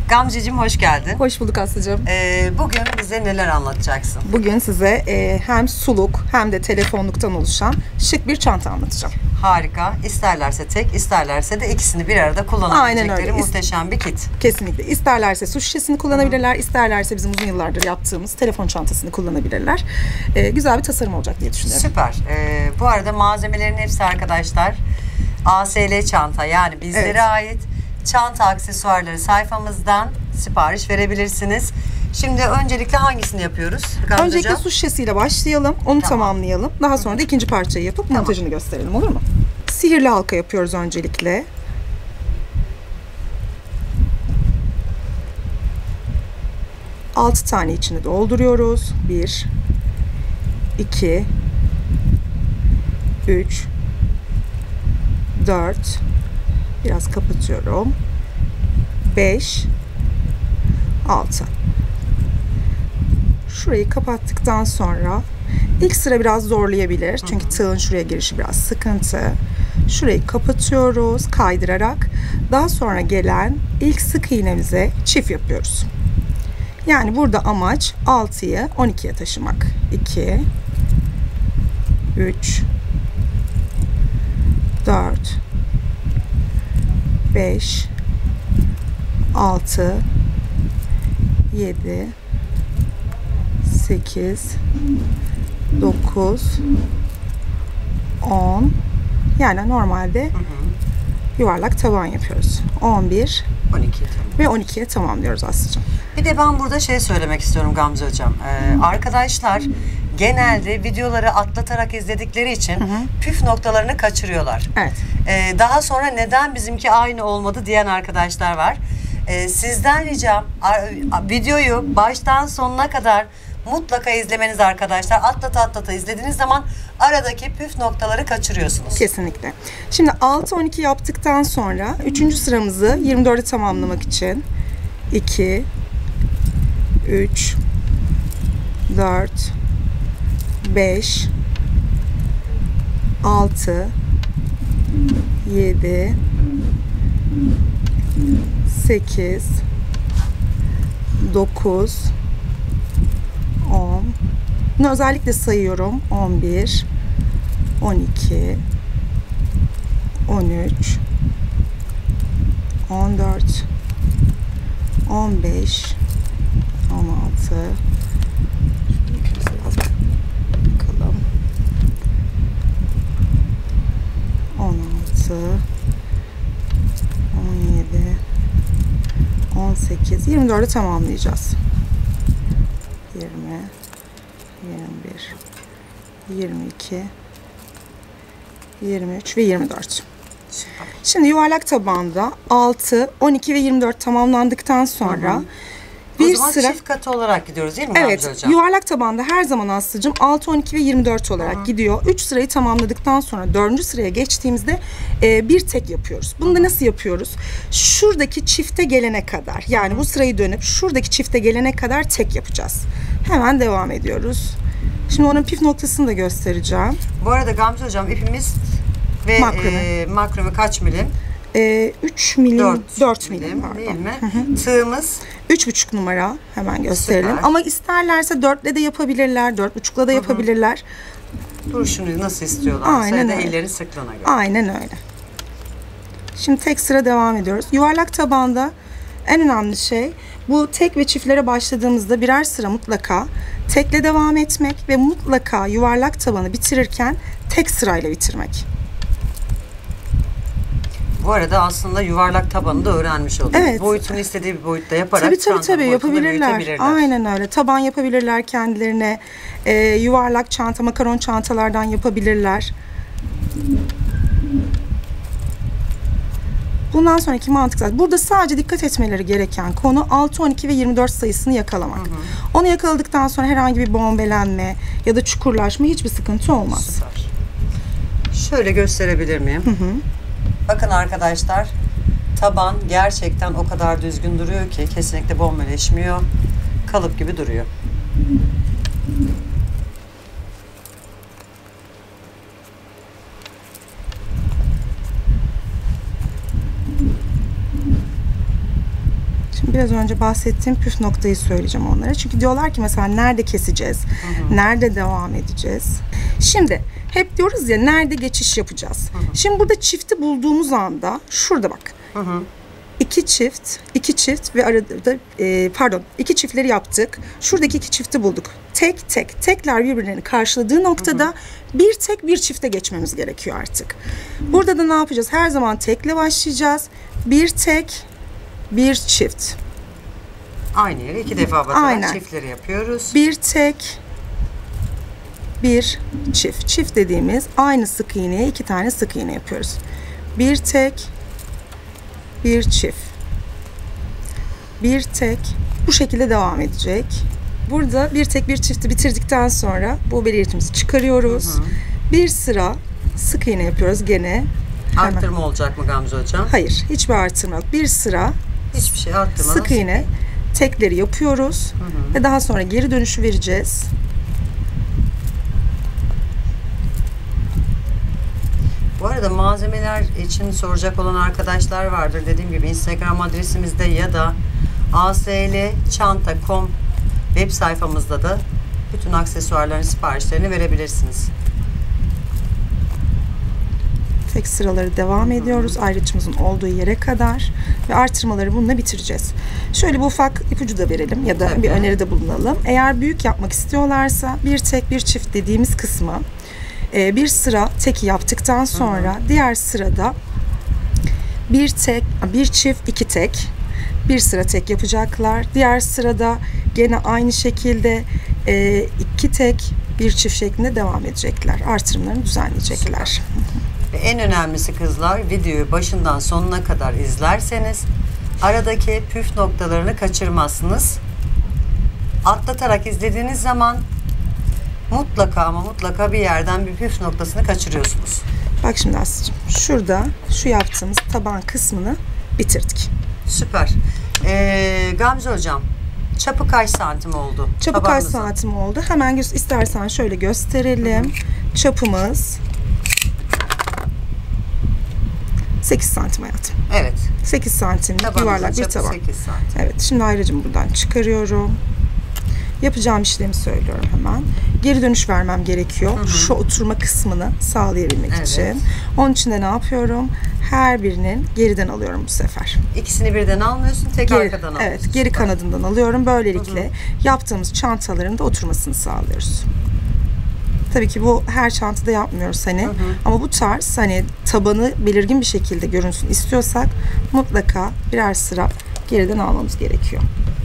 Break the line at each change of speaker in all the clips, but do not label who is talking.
Gamzeciğim hoş geldin.
Hoş bulduk Aslı'cığım.
Bugün bize neler anlatacaksın?
Bugün size hem suluk hem de telefonluktan oluşan şık bir çanta anlatacağım.
Harika. İsterlerse tek, isterlerse de ikisini bir arada kullanabilecekleri muhteşem bir kit.
Kesinlikle. İsterlerse su şişesini kullanabilirler, isterlerse bizim uzun yıllardır yaptığımız telefon çantasını kullanabilirler. Güzel bir tasarım olacak diye düşünüyorum.
Süper. Bu arada malzemelerin hepsi arkadaşlar ASL çanta, yani bizlere ait çanta aksesuarları sayfamızdan sipariş verebilirsiniz. Şimdi öncelikle hangisini yapıyoruz?
Öncelikle su şişesiyle başlayalım, onu tamamlayalım. Daha sonra da ikinci parçayı yapıp montajını gösterelim, olur mu? Sihirli halka yapıyoruz öncelikle. Altı tane içini dolduruyoruz. 1, 2, 3, 4, biraz kapatıyorum. 5, 6. Şurayı kapattıktan sonra ilk sıra biraz zorlayabilir. Çünkü tığın şuraya girişi biraz sıkıntı. Şurayı kapatıyoruz kaydırarak. Daha sonra gelen ilk sık iğnemize çift yapıyoruz. Yani burada amaç 6'yı 12'ye taşımak. 2, 3, 4, 5, 6, 7, 8, 9, 10. Yani normalde yuvarlak taban yapıyoruz. 11,
12
ve 12'ye tamamlıyoruz Aslı'cığım.
Bir de ben burada söylemek istiyorum Gamze Hocam. Arkadaşlar genelde videoları atlatarak izledikleri için püf noktalarını kaçırıyorlar.
Evet.
Daha sonra neden bizimki aynı olmadı diyen arkadaşlar var. Sizden ricam videoyu baştan sonuna kadar mutlaka izlemeniz arkadaşlar. Atlata izlediğiniz zaman aradaki püf noktaları kaçırıyorsunuz.
Kesinlikle. Şimdi 6-12 yaptıktan sonra 3. sıramızı 24'e tamamlamak için 2, 3, 4, 5, 6, 7, 8, 9, 10. Bunu özellikle sayıyorum. 11, 12, 13, 14, 15, 16. Biraz bakalım. 16, 17, 18, 24'ü tamamlayacağız. 20, 21, 22, 23 ve 24. Şimdi yuvarlak tabanda 6, 12 ve 24 tamamlandıktan sonra
bir sıra çift katı olarak gidiyoruz değil mi?
Evet, hocam? Yuvarlak tabanda her zaman Aslı'cığım 6, 12 ve 24 olarak gidiyor. 3 sırayı tamamladıktan sonra 4. sıraya geçtiğimizde bir tek yapıyoruz. Bunu da nasıl yapıyoruz? Şuradaki çifte gelene kadar, yani bu sırayı dönüp şuradaki çifte gelene kadar tek yapacağız. Hemen devam ediyoruz. Şimdi onun püf noktasını da göstereceğim.
Bu arada Gamze Hocam ipimiz ve makrame kaç milim?
3 milim, 4 milim
değil mi? Tığımız
3,5 numara, hemen gösterelim. Süper. Ama isterlerse 4'le de yapabilirler, 4,5'la da yapabilirler.
Duruşunu nasıl istiyorlar?
Aynen öyle.
Ellerin sıklığına göre.
Aynen öyle. Şimdi tek sıra devam ediyoruz. Yuvarlak tabanda en önemli şey, bu tek ve çiftlere başladığımızda birer sıra mutlaka tekle devam etmek ve mutlaka yuvarlak tabanı bitirirken tek sırayla bitirmek.
Bu arada aslında yuvarlak tabanı da öğrenmiş olduk.
Evet.
Boyutunu istediği bir boyutta yaparak
tabii yapabilirler. Aynen öyle. Taban yapabilirler kendilerine. Yuvarlak çanta, makaron çantalardan yapabilirler. Bundan sonraki mantık zaten. Burada sadece dikkat etmeleri gereken konu 6, 12 ve 24 sayısını yakalamak. Onu yakaladıktan sonra herhangi bir bombelenme ya da çukurlaşma, hiçbir sıkıntı olmaz.
Süper. Şöyle gösterebilir miyim? Bakın arkadaşlar, taban gerçekten o kadar düzgün duruyor ki kesinlikle bombeleşmiyor. Kalıp gibi duruyor.
Biraz önce bahsettiğim püf noktayı söyleyeceğim onlara. Çünkü diyorlar ki mesela nerede keseceğiz? Nerede devam edeceğiz? Şimdi hep diyoruz ya nerede geçiş yapacağız? Şimdi burada çifti bulduğumuz anda şurada bak. İki çift ve arada iki çiftleri yaptık. Şuradaki iki çifti bulduk. Tekler birbirlerini karşıladığı noktada bir çifte geçmemiz gerekiyor artık. Burada da ne yapacağız? Her zaman tekle başlayacağız. Bir tek, bir çift.
Aynı yere 2 defa basarak çiftleri yapıyoruz.
Bir tek, bir çift. Çift dediğimiz aynı sık iğneye 2 tane sık iğne yapıyoruz. Bir tek, bir çift. Bir tek. Bu şekilde devam edecek. Burada bir tek bir çifti bitirdikten sonra bu belirtimizi çıkarıyoruz. Bir sıra sık iğne yapıyoruz gene.
Arttırma olacak mı Gamze hocam?
Hayır, hiçbir artırma yok. Bir sıra
hiçbir şey arttırmadan
sık iğne tekleri yapıyoruz ve daha sonra geri dönüşü vereceğiz.
Bu arada malzemeler için soracak olan arkadaşlar vardır. Dediğim gibi Instagram adresimizde ya da aslçanta.com web sayfamızda da bütün aksesuarların siparişlerini verebilirsiniz.
Tek sıraları devam ediyoruz ayrıcımızın olduğu yere kadar ve artırmaları bununla bitireceğiz. Şöyle bir ufak ipucu da verelim ya da bir öneride bulunalım. Eğer büyük yapmak istiyorlarsa bir tek bir çift dediğimiz kısmı bir sıra teki yaptıktan sonra diğer sırada bir tek, bir çift, 2 tek, bir sıra tek yapacaklar. Diğer sırada gene aynı şekilde 2 tek, bir çift şeklinde devam edecekler. Artırımlarını düzenleyecekler.
Ve en önemlisi kızlar, videoyu başından sonuna kadar izlerseniz aradaki püf noktalarını kaçırmazsınız. Atlatarak izlediğiniz zaman mutlaka ama mutlaka bir yerden bir püf noktasını kaçırıyorsunuz.
Bak şimdi Aslı'cığım, şurada şu yaptığımız taban kısmını bitirdik.
Süper. Gamze hocam, çapı kaç santim oldu?
Çapı kaç santim oldu? Hemen istersen şöyle gösterelim. Çapımız 8 santim hayatım.
Evet.
8 santimlik yuvarlak bir taban.
8 santim.
Evet. Şimdi ayrıcımı buradan çıkarıyorum. Yapacağım işlemi söylüyorum hemen. Geri dönüş vermem gerekiyor. Şu oturma kısmını sağlayabilmek için. Onun için de ne yapıyorum? Her birinin geriden alıyorum bu sefer.
İkisini birden almıyorsun, tek arkadan alıyorsun.
Evet, geri kanadından alıyorum. Böylelikle yaptığımız çantaların da oturmasını sağlıyoruz. Tabii ki bu her çantada yapmıyoruz hani. Ama bu tarz hani tabanı belirgin bir şekilde görünsün istiyorsak mutlaka birer sıra geriden almamız gerekiyor.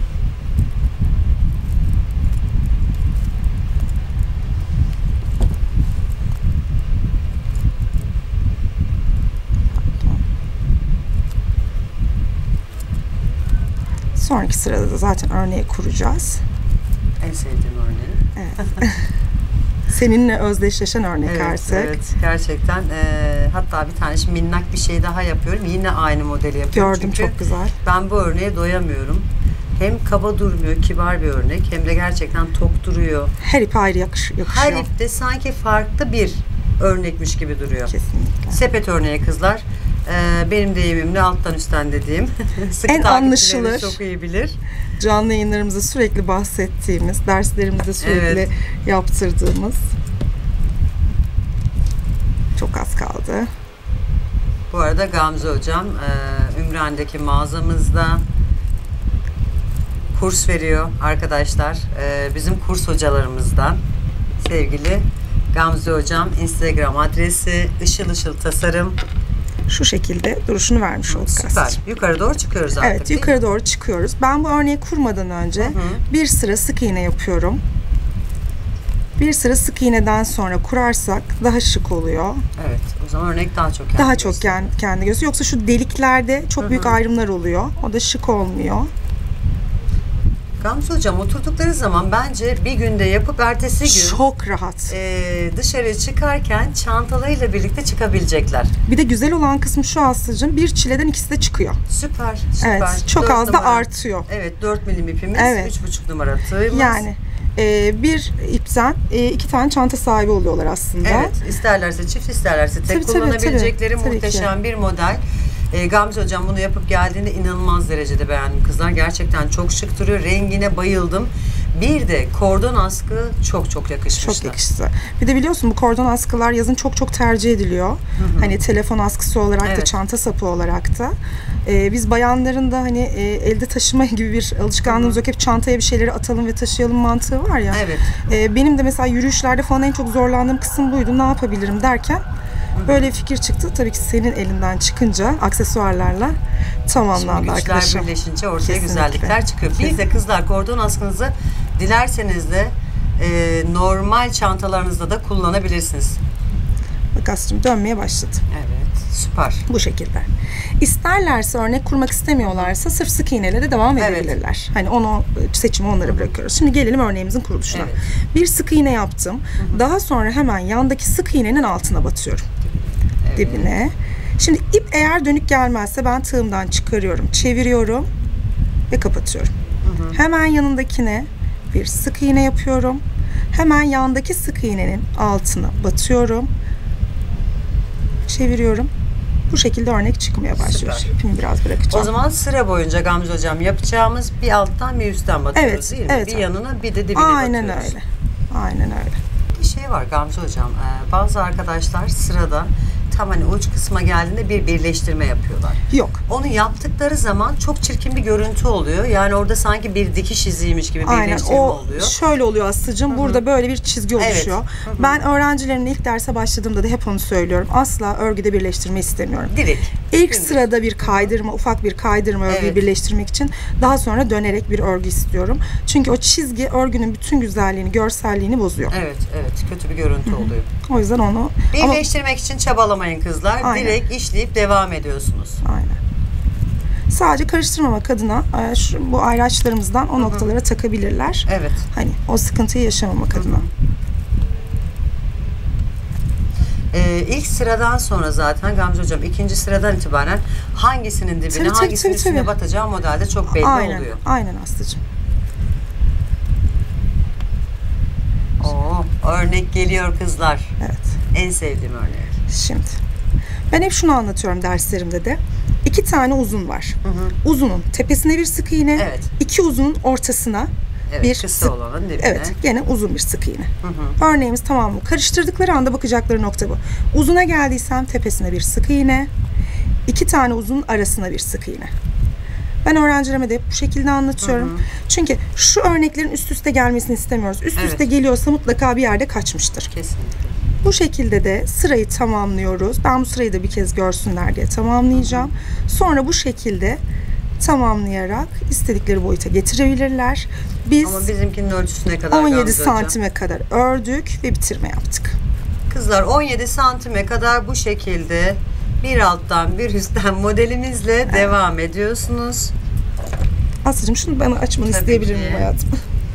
Sonraki sırada da zaten örneği kuracağız.
En sevdiğim örneği.
Evet. Seninle özdeşleşen örnek artık.
Evet, gerçekten. Hatta bir tane şimdi minnak bir şey daha yapıyorum. Yine aynı modeli yapıyorum.
Gördüm,
çünkü
çok güzel.
Ben bu örneğe doyamıyorum. Hem kaba durmuyor, kibar bir örnek. Hem de gerçekten tok duruyor.
Her ip ayrı yakışıyor.
Her ipte sanki farklı bir örnekmiş gibi duruyor.
Kesinlikle.
Sepet örneği kızlar. Benim deyimimle alttan üstten dediğim. Sıkı
en anlaşılır.
Çok iyi bilir.
Canlı yayınlarımızda sürekli bahsettiğimiz, derslerimizde sürekli yaptırdığımız. Çok az kaldı.
Bu arada Gamze hocam Ümraniye'deki mağazamızda kurs veriyor arkadaşlar. Bizim kurs hocalarımızdan sevgili Gamze hocam, Instagram adresi Işıl Işıl Tasarım.
Şu şekilde duruşunu vermiş olduk.
Süper. Yukarı doğru çıkıyoruz artık.
Evet, yukarı doğru çıkıyoruz. Ben bu örneği kurmadan önce bir sıra sık iğne yapıyorum. Bir sıra sık iğneden sonra kurarsak daha şık oluyor.
Evet, o zaman örnek daha çok
kendi gösteriyor. Yoksa şu deliklerde çok büyük ayrımlar oluyor. O da şık olmuyor.
Gamze hocam oturdukları zaman bence bir günde yapıp ertesi gün
çok rahat
dışarı çıkarken çantalarıyla birlikte çıkabilecekler.
Bir de güzel olan kısmı şu Aslı'cığım, bir çileden ikisi de çıkıyor.
Süper.
Evet, çok az da artıyor.
Evet, 4 milim ipimiz, 3,5 numara tığımız.
Yani bir ipten 2 tane çanta sahibi oluyorlar aslında.
Evet, isterlerse çift, isterlerse tek kullanabilecekleri muhteşem bir model. Gamze hocam bunu yapıp geldiğinde inanılmaz derecede beğendim kızlar. Gerçekten çok şık duruyor. Rengine bayıldım. Bir de kordon askı çok yakışmışlar.
Çok yakıştı. Bir de biliyorsun bu kordon askılar yazın çok tercih ediliyor. Hani telefon askısı olarak da, çanta sapı olarak da. Biz bayanların da hani elde taşıma gibi bir alışkanlığımız yok. Hep çantaya bir şeyleri atalım ve taşıyalım mantığı var ya.
Evet.
Benim de mesela yürüyüşlerde falan en çok zorlandığım kısım buydu. Ne yapabilirim derken böyle bir fikir çıktı. Tabii ki senin elinden çıkınca aksesuarlarla tamamlandı arkadaşım.
Şimdi birleşince ortaya
Kesinlikle.
güzellikler çıkıyor. Bir de kızlar kordon askınızı dilerseniz de normal çantalarınızda da kullanabilirsiniz.
Bak Aslı'cığım dönmeye başladı.
Evet, süper.
Bu şekilde. İsterlerse, örnek kurmak istemiyorlarsa sırf sık iğneyle de devam edebilirler. Hani onu seçimi onlara bırakıyoruz. Şimdi gelelim örneğimizin kuruluşuna.
Evet.
Bir sık iğne yaptım. Daha sonra hemen yandaki sık iğnenin altına batıyorum.
Evet.
Dibine. Şimdi ip eğer dönük gelmezse ben tığımdan çıkarıyorum, çeviriyorum ve kapatıyorum. Hemen yanındakine bir sık iğne yapıyorum. Hemen yandaki sık iğnenin altına batıyorum. Çeviriyorum. Bu şekilde örnek çıkmaya başlıyor.
Süper.
İpimi biraz bırakacağım.
O zaman sıra boyunca Gamze hocam yapacağımız bir alttan bir üstten batıyoruz değil mi?
Evet.
Bir yanına bir de dibine
Aynen
batıyoruz.
öyle. Aynen öyle.
Bir şey var Gamze hocam. Bazı arkadaşlar sırada tam hani uç kısma geldiğinde bir birleştirme yapıyorlar.
Yok.
Onu yaptıkları zaman çok çirkin bir görüntü oluyor. Yani orada sanki bir dikiş iziymiş gibi
Aynen.
birleştirme
O
oluyor.
şöyle oluyor Aslı'cığım. Burada böyle bir çizgi oluşuyor.
Evet.
Ben öğrencilerimle ilk derse başladığımda da hep onu söylüyorum. Asla örgüde birleştirme istemiyorum.
Direkt.
İlk
Dümdüz.
sırada bir kaydırma, ufak bir kaydırma örgüyü
Evet.
birleştirmek için, daha sonra dönerek bir örgü istiyorum. Çünkü o çizgi örgünün bütün güzelliğini, görselliğini bozuyor.
Evet, kötü bir görüntü oluyor.
O yüzden onu
Birleştirmek için çabalamayın kızlar.
Aynen.
Direkt işleyip devam ediyorsunuz.
aynen. Sadece karıştırmamak adına bu ayraçlarımızdan o noktalara takabilirler.
Evet.
Hani o sıkıntıyı yaşamamak adına.
İlk sıradan sonra zaten Gamze hocam ikinci sıradan itibaren hangisinin dibine,
Tabii,
hangisinin üstüne
tabii.
batacağı modelde çok belli
Aynen.
oluyor.
Aynen Aslı'cığım.
Örnek geliyor kızlar.
Evet.
En sevdiğim örnek.
Şimdi ben hep şunu anlatıyorum derslerimde de. 2 tane uzun var. Uzunun tepesine bir sık iğne,
Evet.
2 uzunun ortasına
Evet,
bir
kısa olanın dibine.
Evet, gene uzun bir sık iğne. Örneğimiz tamam mı? Karıştırdıkları anda bakacakları nokta bu. Uzuna geldiysem tepesine bir sık iğne, 2 tane uzun arasına bir sık iğne. Ben öğrencilerime de hep bu şekilde anlatıyorum. Çünkü şu örneklerin üst üste gelmesini istemiyoruz. Üst
Evet.
üste geliyorsa mutlaka bir yerde kaçmıştır.
Kesinlikle.
Bu şekilde de sırayı tamamlıyoruz. Ben bu sırayı da bir kez görsünler diye tamamlayacağım. Sonra bu şekilde tamamlayarak istedikleri boyuta getirebilirler. Biz
Ama bizimkinin ölçüsü ne kadar
17
Gamze hocam?
santime kadar ördük ve bitirme yaptık.
Kızlar 17 santime kadar bu şekilde bir alttan bir üstten modelimizle devam ediyorsunuz.
Aslı'cığım şunu bana açmanı
Tabii
isteyebilir
ki.
miyim hayatım?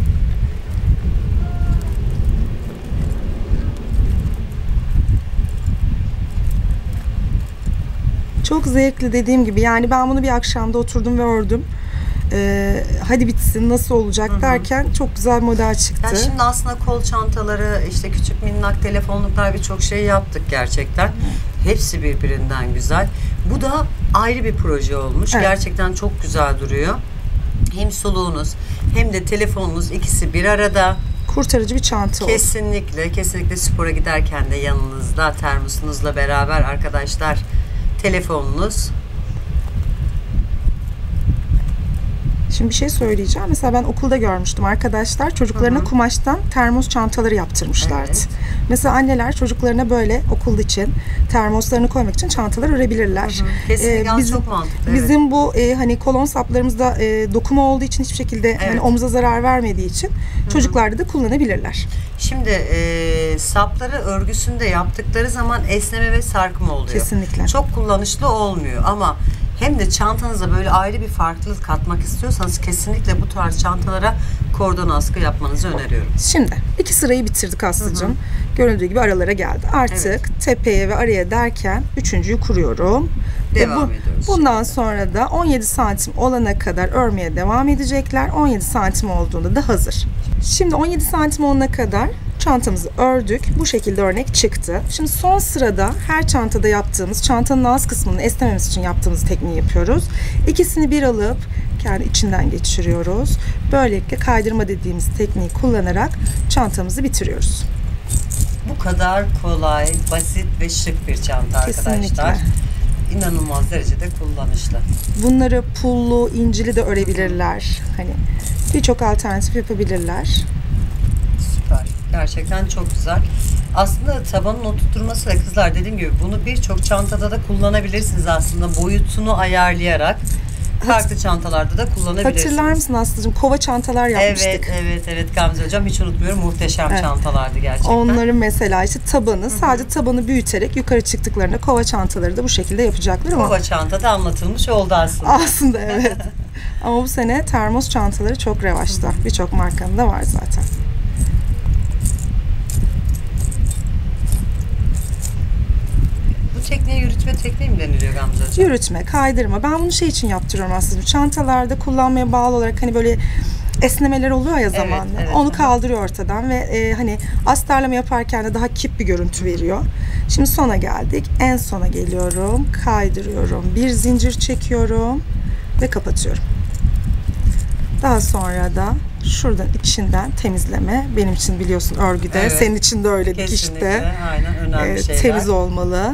Çok zevkli, dediğim gibi. Yani ben bunu bir akşamda oturdum ve ördüm. Hadi bitsin, nasıl olacak derken çok güzel bir model çıktı.
Yani şimdi aslında kol çantaları, işte küçük minnak telefonluklar, birçok şey yaptık gerçekten. Hepsi birbirinden güzel. Bu da ayrı bir proje olmuş.
Evet.
Gerçekten çok güzel duruyor. Hem suluğunuz hem de telefonunuz ikisi bir arada.
Kurtarıcı bir çanta oldu.
Kesinlikle spora giderken de yanınızda termosunuzla beraber arkadaşlar, telefonunuz.
Şimdi bir şey söyleyeceğim. Mesela ben okulda görmüştüm arkadaşlar. Çocuklarına kumaştan termos çantaları yaptırmışlardı.
Evet.
Mesela anneler çocuklarına böyle okul için termoslarını koymak için çantalar örebilirler.
Kesinlikle çok mantıklı. Evet.
Bizim bu hani kolon saplarımızda dokuma olduğu için hiçbir şekilde hani omuza zarar vermediği için çocuklarda da kullanabilirler.
Şimdi sapları örgüsünde yaptıkları zaman esneme ve sarkma oluyor.
Kesinlikle.
Çok kullanışlı olmuyor ama hem de çantanıza böyle ayrı bir farklılık katmak istiyorsanız kesinlikle bu tarz çantalara kordon askı yapmanızı öneriyorum.
Şimdi 2 sırayı bitirdik Aslı'cığım. Görüldüğü gibi aralara geldi. Artık tepeye ve araya derken 3.'yü kuruyorum.
Devam ediyoruz.
Bundan sonra da 17 santim olana kadar örmeye devam edecekler. 17 santim olduğunda da hazır. Şimdi 17 santim olana kadar Çantamızı ördük. Bu şekilde örnek çıktı. Şimdi son sırada her çantada yaptığımız, çantanın ağız kısmını esnememiz için yaptığımız tekniği yapıyoruz. İkisini bir alıp kendi içinden geçiriyoruz. Böylelikle kaydırma dediğimiz tekniği kullanarak çantamızı bitiriyoruz.
Bu kadar kolay, basit ve şık bir çanta arkadaşlar.
Kesinlikle.
İnanılmaz derecede kullanışlı.
Bunları pullu, incili de örebilirler. Hani birçok alternatif yapabilirler.
Süper. Gerçekten çok güzel. Aslında tabanın oturtturmasıyla kızlar, dediğim gibi bunu birçok çantada da kullanabilirsiniz aslında. Boyutunu ayarlayarak farklı çantalarda da kullanabilirsiniz.
Hatırlar mısın Aslı'cığım? Kova çantalar yapmıştık.
Evet Gamze hocam, hiç unutmuyorum. Muhteşem çantalardı gerçekten.
Onların mesela işte tabanı, sadece tabanı büyüterek yukarı çıktıklarında kova çantaları da bu şekilde yapacaklar ama.
Kova çantada anlatılmış oldu aslında.
Aslında evet. Ama bu sene termos çantaları çok revaçta. Birçok markanın da var zaten.
Bu tekniğe yürütme tekniği mi deniliyor Gamze hocam?
Yürütme, kaydırma. Ben bunu şey için yaptırıyorum aslında. Çantalarda kullanmaya bağlı olarak hani böyle esnemeler oluyor ya zamanla.
Evet,
onu kaldırıyor ortadan ve hani astarlama yaparken de daha kip bir görüntü veriyor. Şimdi sona geldik. En sona geliyorum. Kaydırıyorum. Bir zincir çekiyorum ve kapatıyorum. Daha sonra da şuradan içinden temizleme. Benim için biliyorsun örgüde.
Evet.
Senin için de öyle dikişte.
Aynen, önemli şeyler.
Temiz olmalı.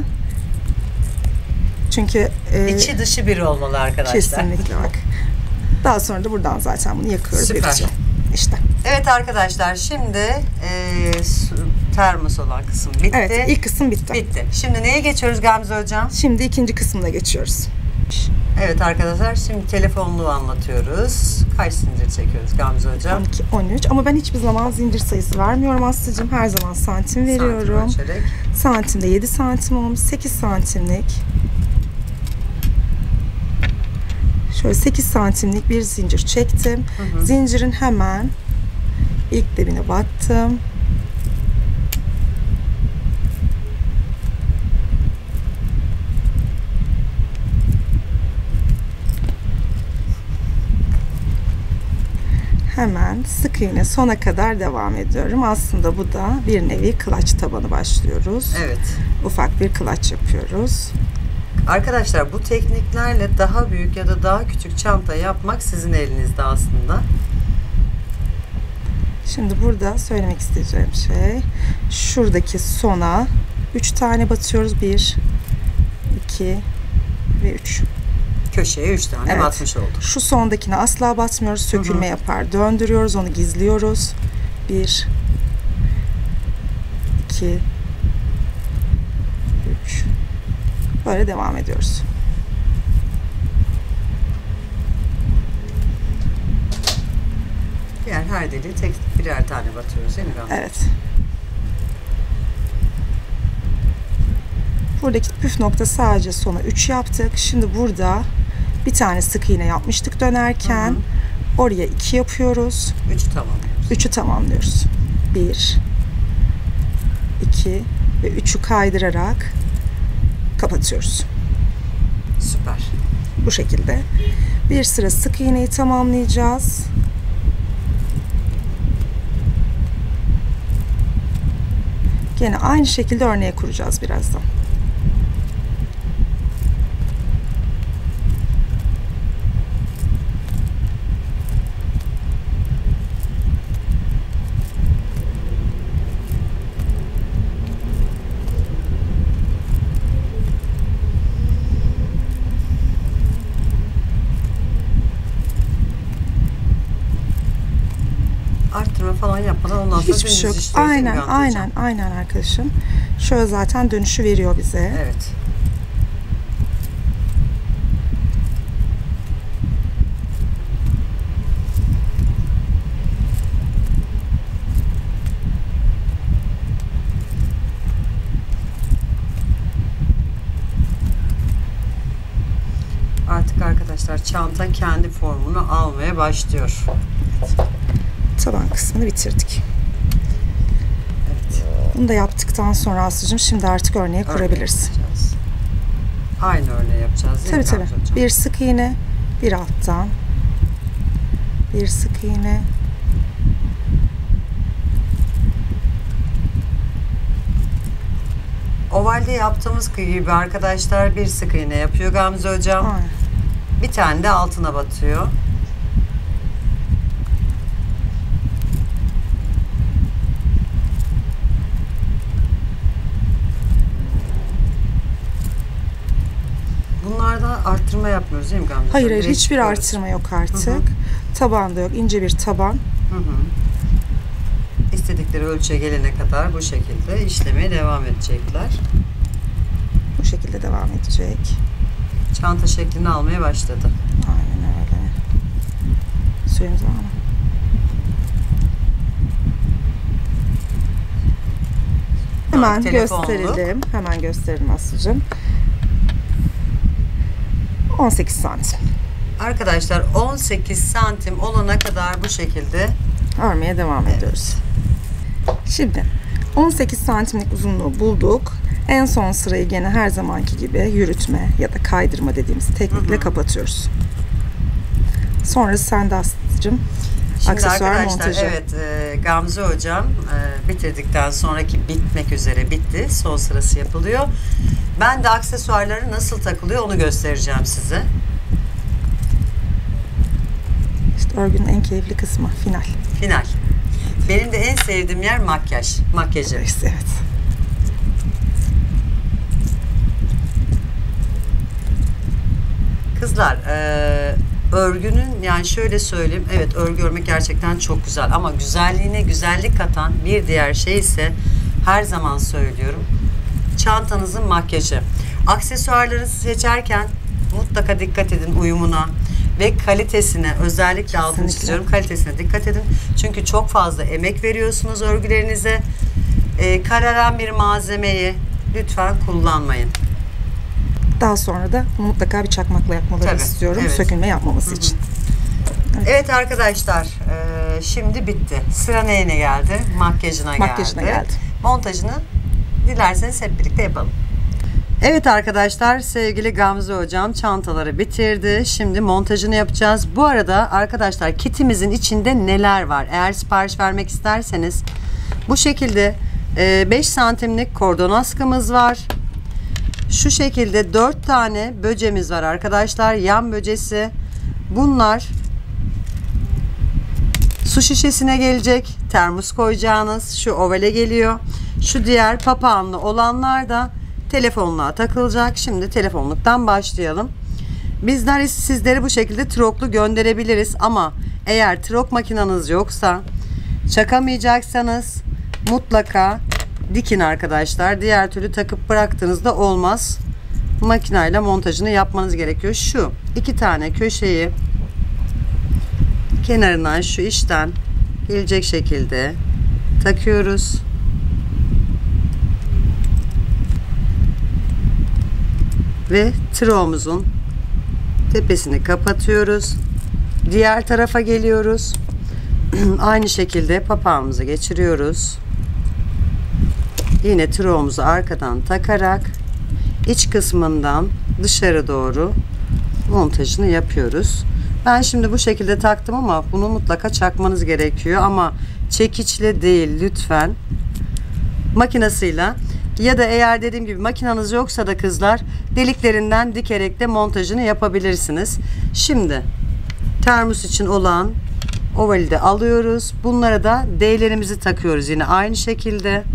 Çünkü
içi dışı bir olmalı arkadaşlar.
kesinlikle bak. Daha sonra da buradan zaten bunu yakıyoruz.
Süper.
Bitiyor. İşte.
Evet arkadaşlar, şimdi termos olan kısım bitti.
Evet, ilk kısım bitti.
Bitti. Şimdi neye geçiyoruz Gamze hocam?
Şimdi ikinci kısmına geçiyoruz.
Evet arkadaşlar, şimdi telefonluğu anlatıyoruz. Kaç zincir çekiyoruz Gamze hocam?
12, 13 ama ben hiçbir zaman zincir sayısı vermiyorum Aslı'cığım. Her zaman santim veriyorum.
Santim ölçerek.
Santimde 7 santim olmuş. 8 santimlik. Şöyle 8 santimlik bir zincir çektim. Zincirin hemen ilk dibine battım. Hemen sık iğne sona kadar devam ediyorum. Aslında bu da bir nevi kılaç tabanı başlıyoruz.
Evet.
Ufak bir kılaç yapıyoruz.
Arkadaşlar, bu tekniklerle daha büyük ya da daha küçük çanta yapmak sizin elinizde aslında.
Şimdi burada söylemek isteyeceğim şey, şuradaki sona 3 tane batıyoruz. 1, 2 ve 3.
Köşeye 3 tane
Evet.
batmış olduk.
Şu sondakine asla batmıyoruz. Sökülme yapar. Döndürüyoruz. Onu gizliyoruz. 1, 2, 3. Böyle devam ediyoruz.
Diğer her deliğe tek birer tane batıyoruz değil mi Gamze?
Evet. Buradaki püf nokta sadece sona 3 yaptık. Şimdi burada bir tane sık iğne yapmıştık dönerken. Oraya 2 yapıyoruz.
3'ü tamamlıyoruz.
3'ü tamamlıyoruz. 1, 2 ve 3'ü kaydırarak kapatıyoruz.
Süper.
Bu şekilde. Bir sıra sık iğneyi tamamlayacağız. Gene aynı şekilde örneği kuracağız birazdan.
Arttırma falan yapmadan ondan sonra
Hiçbir şey yok.
dümdüz işliyoruz değil mi Gamze hocam?
Aynen arkadaşım. Şöyle zaten dönüşü veriyor bize.
Evet. Artık arkadaşlar çanta kendi formunu almaya başlıyor.
Taban kısmını bitirdik.
Evet.
Bunu da yaptıktan sonra Aslı'cığım şimdi artık örneği kurabiliriz.
Örneği yapacağız. Aynı örneği yapacağız değil mi
Tabii.
Gamze hocam?
Bir sık iğne, bir alttan. Bir sık iğne.
Ovalde yaptığımız gibi arkadaşlar bir sık iğne yapıyor Gamze hocam.
Aynen.
Bir tane de altına batıyor. Bunlarda arttırma yapmıyoruz değil mi Gamze?
Hayır
hocam?
hayır,
Direkt
hiçbir
çıkıyoruz.
artırma yok artık.
Hı hı.
Taban da yok. İnce bir taban.
Hı hı. İstedikleri ölçüye gelene kadar bu şekilde işlemeye devam edecekler.
Bu şekilde devam edecek.
Çanta şeklini almaya başladı.
Aynen öyle. Suyumuz var mı? Hemen
Telefonluk.
gösterelim. Hemen gösterelim Aslı'cığım. 18 santim.
Arkadaşlar 18 santim olana kadar bu şekilde
Örmeye devam ediyoruz. Şimdi 18 santimlik uzunluğu bulduk. En son sırayı gene her zamanki gibi yürütme ya da kaydırma dediğimiz teknikle kapatıyoruz. Sonrası sende Aslı'cığım.
Şimdi
Aksesuar
arkadaşlar
montajı.
evet Gamze hocam bitirdikten sonraki bitmek üzere bitti. Son sırası yapılıyor. Ben de aksesuarları nasıl takılıyor onu göstereceğim size.
İşte örgünün en keyifli kısmı final.
Final. Benim de en sevdiğim yer makyaj. Makyajı.
Evet.
Kızlar örgünün yani şöyle söyleyeyim. Evet örgü örmek gerçekten çok güzel ama güzelliğine güzellik katan bir diğer şey ise her zaman söylüyorum. Çantanızın makyajı. Aksesuarları seçerken mutlaka dikkat edin uyumuna ve kalitesine, özellikle altını
Kesinlikle.
çiziyorum, kalitesine dikkat edin. Çünkü çok fazla emek veriyorsunuz örgülerinize. Kararan bir malzemeyi lütfen kullanmayın.
Daha sonra da mutlaka bir çakmakla yapmaları
Tabii,
istiyorum.
evet.
Sökülme yapmaması için.
Evet arkadaşlar, şimdi bitti. Sıra neyine geldi?
Makyajına geldi.
Montajını dilerseniz hep birlikte yapalım. Evet arkadaşlar, sevgili Gamze hocam çantaları bitirdi. Şimdi montajını yapacağız. Bu arada arkadaşlar kitimizin içinde neler var? Eğer sipariş vermek isterseniz bu şekilde 5 santimlik kordon askımız var. Şu şekilde 4 tane böcemiz var arkadaşlar. Yan böcesi. Bunlar su şişesine gelecek. Termos koyacağınız şu ovale geliyor. Şu diğer papağanlı olanlar da telefonluğa takılacak. Şimdi telefonluktan başlayalım. Bizler sizlere bu şekilde troklu gönderebiliriz ama eğer trok makineniz yoksa çakamayacaksanız mutlaka dikin arkadaşlar. Diğer türlü takıp bıraktığınızda olmaz. Makinayla montajını yapmanız gerekiyor. Şu iki tane köşeyi kenarından şu içten gelecek şekilde takıyoruz. Ve tığımızın tepesini kapatıyoruz. Diğer tarafa geliyoruz. Aynı şekilde papağanımızı geçiriyoruz. Yine tığımızı arkadan takarak iç kısmından dışarı doğru montajını yapıyoruz. Ben şimdi bu şekilde taktım ama bunu mutlaka çakmanız gerekiyor ama çekiçle değil lütfen, makinasıyla ya da eğer dediğim gibi makinanız yoksa da kızlar deliklerinden dikerek de montajını yapabilirsiniz. Şimdi termos için olan ovali de alıyoruz. Bunlara da D'lerimizi takıyoruz yine aynı şekilde.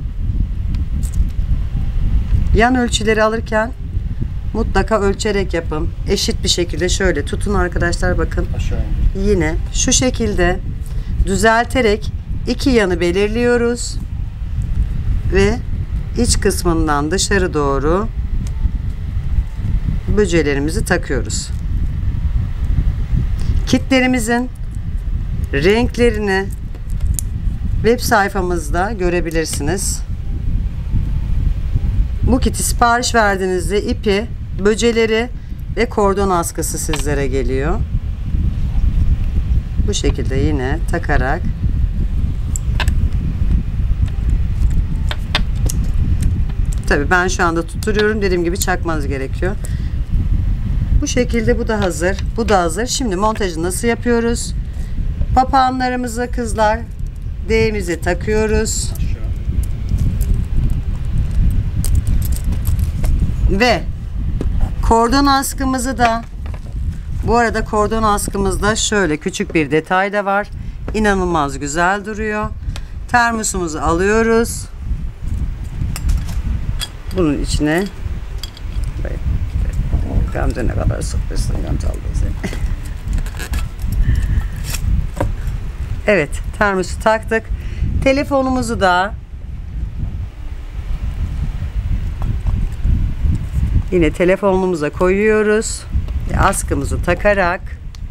Yan ölçüleri alırken mutlaka ölçerek yapın. Eşit bir şekilde şöyle tutun arkadaşlar, bakın. Yine şu şekilde düzelterek iki yanı belirliyoruz ve iç kısmından dışarı doğru böcelerimizi takıyoruz. Kitlerimizin renklerini web sayfamızda görebilirsiniz. Bu kiti sipariş verdiğinizde ipi, böceleri ve kordon askısı sizlere geliyor. Bu şekilde yine takarak tabii ben şu anda tutturuyorum. Dediğim gibi çakmanız gerekiyor. Bu şekilde bu da hazır. Bu da hazır. Şimdi montajı nasıl yapıyoruz? Papağanlarımızı kızlar D'mizi takıyoruz. Ve kordon askımızı da, bu arada kordon askımızda şöyle küçük bir detay da var. İnanılmaz güzel duruyor. Termosumuzu alıyoruz. Bunun içine Gamze ne kadar sıkmışsın Gamze aldı seni. Evet, termosu taktık. Telefonumuzu da yine telefonumuza koyuyoruz. Askımızı takarak,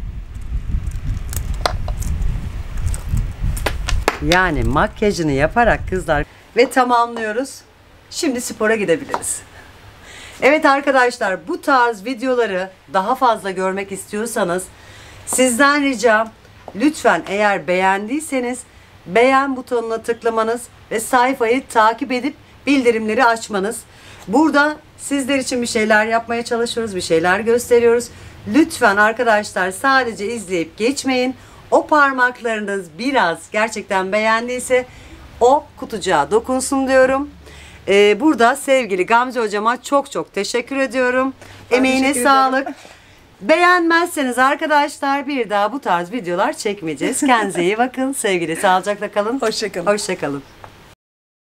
yani makyajını yaparak kızlar ve tamamlıyoruz. Şimdi spora gidebiliriz. Evet arkadaşlar, bu tarz videoları daha fazla görmek istiyorsanız sizden ricam, lütfen eğer beğendiyseniz beğen butonuna tıklamanız ve sayfayı takip edip bildirimleri açmanız. Burada sizler için bir şeyler yapmaya çalışıyoruz, bir şeyler gösteriyoruz. Lütfen arkadaşlar sadece izleyip geçmeyin. O parmaklarınız biraz gerçekten beğendiyse o kutucuğa dokunsun diyorum. Burada sevgili Gamze hocama çok teşekkür ediyorum. Emeğine
teşekkür
sağlık.
ederim.
Beğenmezseniz arkadaşlar bir daha bu tarz videolar çekmeyeceğiz. Kendinize iyi bakın. Sevgili sağlıcakla kalın.
Hoşça kalın.
Hoşça kalın.